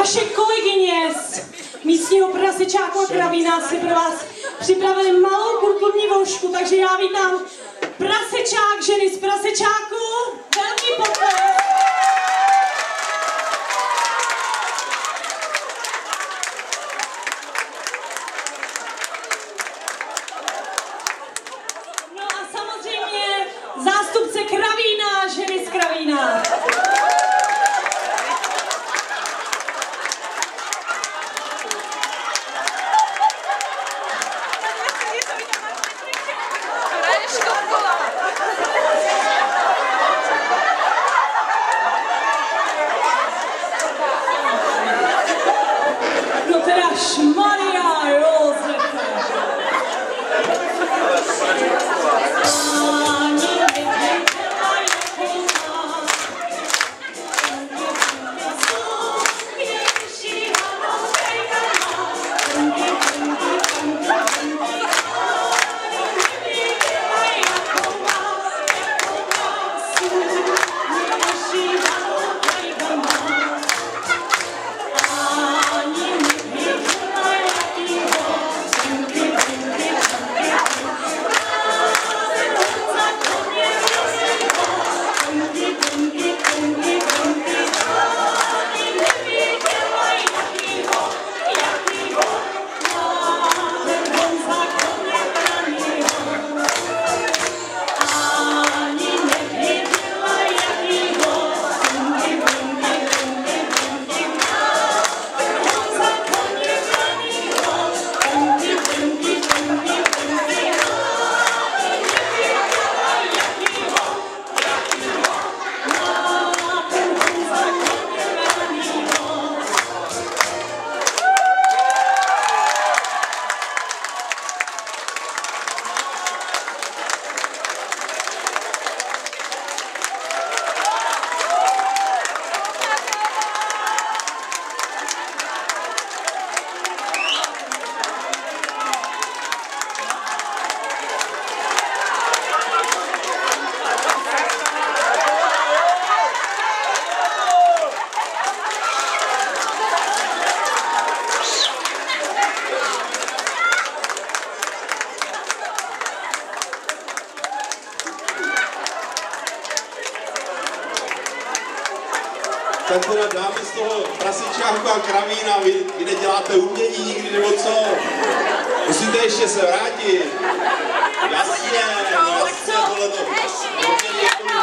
Vaše kolegyně z místního Prasečáku a Kravína si pro vás připravili malou kulturní voušku, takže já vítám Prasečák, ženy z Prasečáku. Velký potlesk. No a samozřejmě zástupce Kravína, ženy z Kravína. No teda šmaria, Josefe. Tak teda dáme z toho Prasečáku a Kravína, vy neděláte umění nikdy nebo co? Musíte ještě se vrátit. Jasně, tohle to.